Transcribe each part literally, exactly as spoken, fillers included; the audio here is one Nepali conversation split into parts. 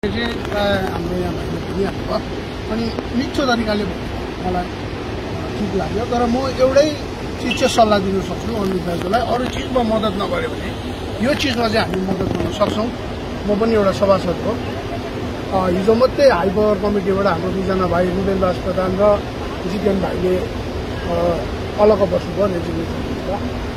हाम्रो यहाँ भनिहाल्नु अनि मिठो तरिकाले मलाई ठिक लाग्यो। तर म एउटै चिज चाहिँ सल्लाह दिन सक्छु अनित दाजुलाई, अरू चिजमा मद्दत नगर्यो भने यो चिजमा चाहिँ हामी मद्दत गर्न सक्छौँ। म पनि एउटा सभासद हो। हिजो मात्रै हाई पावर कमिटीबाट हाम्रो दुईजना भाइ रुदेन दास प्रधान र जितेन भाइले अलग बस्नुभयो रेजुलेसनबाट।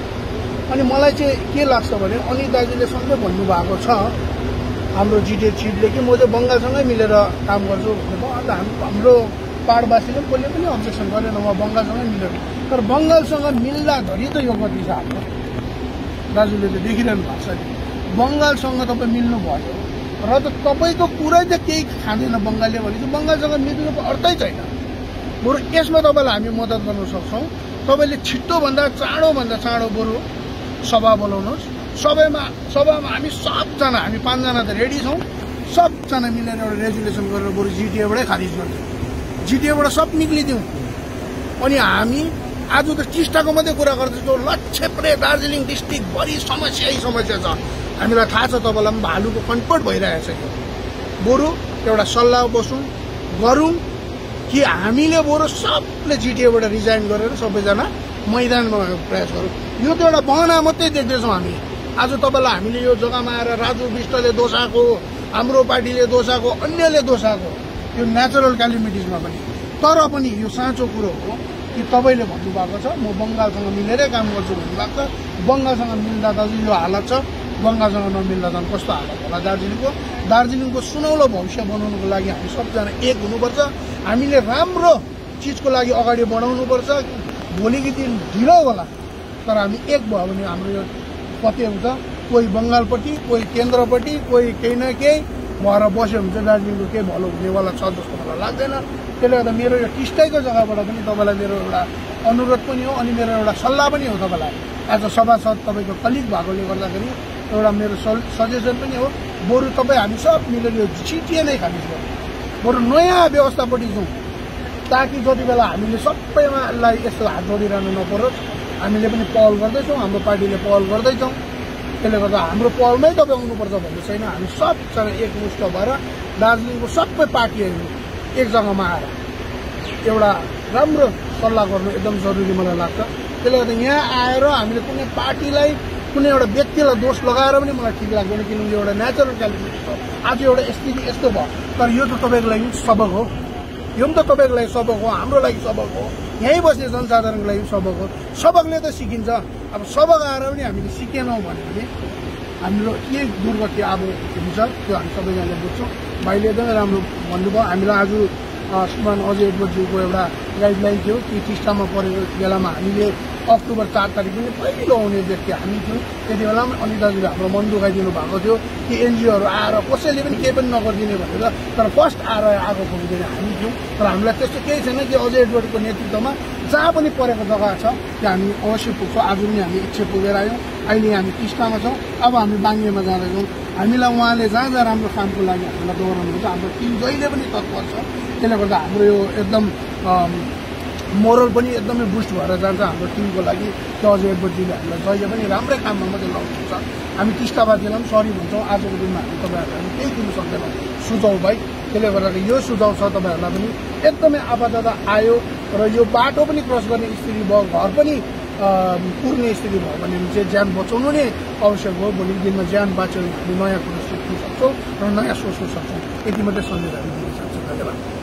अनि मलाई चाहिँ के लाग्छ भने अनित दाजुले सँगै भन्नुभएको छ हाम्रो जिटिए चिफले कि म चाहिँ बङ्गालसँगै मिलेर काम गर्छु भन्नुभयो। अन्त हाम्रो पाहाडवासीले कसले पनि अब्जेक्सन गरेन, म बङ्गालसँगै मिलेर। तर बङ्गालसँग मिल्दाधरि त यो गति छ हाम्रो। दाजुले त देखिरहनु भएको छ नि, बङ्गालसँग तपाईँ मिल्नु भयो र त तपाईँको कुरै त केही खाँदैन बङ्गालले भनेपछि बङ्गालसँग मिल्नुको अर्थै छैन। बरु यसमा तपाईँलाई हामी मद्दत गर्न सक्छौँ। तपाईँले छिट्टोभन्दा चाँडोभन्दा चाँडो बरु सभा बोलाउनुहोस्। सबैमा सभामा हामी सबजना हामी पाँचजना त रेडी छौँ। सबजना मिलेर एउटा रेजुलेसन गरेर बरु जिटिएबाटै खारिज गरिदिउँ, जिटिएबाट सब निक्लिदिउँ। अनि हामी आज त टिस्टाको मात्रै कुरा गर्दैछौँ, लक्षेप्रे दार्जिलिङ डिस्ट्रिक्टभरि समस्यै समस्या छ। हामीलाई थाहा छ तपाईँलाई पनि भालुको कन्टपट भइरहेछ। यो बरु एउटा सल्लाह बसौँ गरौँ कि हामीले बरु सबले जिटिएबाट रिजाइन गरेर सबैजना मैदानमा प्रयास गरौँ। यो त एउटा बहना मात्रै देख्दैछौँ हामी। आज तपाईँलाई हामीले यो जग्गामा आएर राजु विष्टले दोषाको, हाम्रो पार्टीले दोषाको, अन्यले दोषाको, यो नेचुरल क्यालिमिटिजमा पनि। तर पनि यो साँचो कुरो हो कि तपाईँले भन्नुभएको छ म बङ्गालसँग मिलेरै काम गर्छु भन्नुभएको छ। बङ्गालसँग मिल्दा दाजु यो हालत छ, बङ्गालसँग नमिल्दा झन् कस्तो हालत होला दार्जिलिङको। दार्जिलिङको सुनौलो भविष्य बनाउनुको लागि हामी सबजना एक हुनुपर्छ। हामीले राम्रो चिजको लागि अगाडि बढाउनुपर्छ। भोलिको दिन ढिलो होला तर हामी एक भयो भने हाम्रो यो कति हुन्छ, कोही बङ्गालपट्टि, कोही केन्द्रपट्टि, कोही केही न केही भएर बस्यो भने चाहिँ दार्जिलिङको केही भलो हुनेवाला छ जस्तो मलाई लाग्दैन। त्यसले गर्दा मेरो यो टिस्टैको जग्गाबाट पनि तपाईँलाई मेरो एउटा अनुरोध पनि हो अनि मेरो एउटा सल्लाह पनि हो तपाईँलाई। एज अ सभासद तपाईँको कलिग भएकोले गर्दाखेरि एउटा मेरो सजेसन पनि हो, बरु तपाईँ हामी सब मिलेर यो जिटिए नै खारिज गरौँ, बरु नयाँ व्यवस्थापट्टि जाउँ ताकि जति बेला हामीले सबैमालाई यस्तो हात जोडिरहनु नपरोस्। हामीले पनि पहल गर्दैछौँ, हाम्रो पार्टीले पहल गर्दैछौँ। त्यसले गर्दा हाम्रो पहलमै तपाईँ आउनुपर्छ भन्ने छैन। हामी सबजना एकमुष्ट भएर दार्जिलिङको सबै पार्टीहरू एक जग्गामा आएर एउटा राम्रो सल्लाह गर्नु एकदम जरुरी मलाई लाग्छ। त्यसले गर्दा यहाँ आएर हामीले कुनै पार्टीलाई कुनै एउटा व्यक्तिलाई दोष लगाएर पनि मलाई ठिक लाग्दैन, किनकि एउटा नेचुरल क्यालिटी छ। आज एउटा स्थिति यस्तो भयो तर यो त तपाईँको लागि सबक हो, यो पनि त तपाईँको लागि सबक हो, हाम्रो लागि सबक हो, यहीँ बस्ने जनसाधारणको लागि सबक हो। सबकले त सिकिन्छ। अब सबक आएर पनि हामीले सिकेनौँ भने पनि हाम्रो के दुर्गति अब हुन्छ त्यो हामी सबैजनाले बुझ्छौँ। भाइले एकदमै राम्रो भन्नुभयो। हामीलाई आज श्रीमान अजय एडवर्डज्यूको एउटा गाइडलाइन थियो कि टिस्टामा परेको बेलामा हामीले अक्टोबर चार तारिक पनि पहिलो आउने व्यक्ति हामी थियौँ। त्यति बेला पनि अनित दाजुले हाम्रो मन दुखाइदिनु भएको थियो कि एनजिओहरू आएर कसैले पनि केही पनि नगरिदिने भनेर। तर फर्स्ट आएर आगो पुगिदिने हामी थियौँ। तर हामीलाई त्यस्तो केही छैन कि अजय एडवर्डको नेतृत्वमा जहाँ पनि परेको जग्गा छ त्यहाँ हामी अवश्य पुग्छौँ। आज पनि हामी इच्छा पुगेर आयौँ। अहिले हामी टिस्टामा छौँ, अब हामी बाङ्गेमा जाँदैछौँ। हामीलाई उहाँले जहाँ जहाँ राम्रो कामको लागि हामीलाई दोहोऱ्याउनुहुन्छ। हाम्रो टिम जहिले पनि तत्पर छ। त्यसले गर्दा हाम्रो यो एकदम मोरल पनि एकदमै बुस्ट भएर जान्छ हाम्रो टिमको लागि। त्यो अझै एडवर्डजीले हामीलाई जहिले पनि राम्रै काममा मात्रै लगाउनुहुन्छ। हामी टिस्टावासीलाई पनि सरी भन्छौँ। आजको दिनमा हामी तपाईँहरूलाई हामी केही दिनु सक्दैनौँ सुझाउ भाइ। त्यसले गर्दा यो सुझाउ छ तपाईँहरूलाई पनि एकदमै आपदा आयो र यो बाटो पनि क्रस गर्ने स्थिति भयो, घर पनि पुर्ने स्थिति भयो भने चाहिँ ज्यान बचाउनु नै आवश्यक हो। भोलिको दिनमा ज्यान बाँच्यो भने हामी नयाँ कुरो सिक्न सक्छौँ र नयाँ सोच्न सक्छौँ। यति मात्रै सन्देश हामी दिन सक्छौँ। धन्यवाद।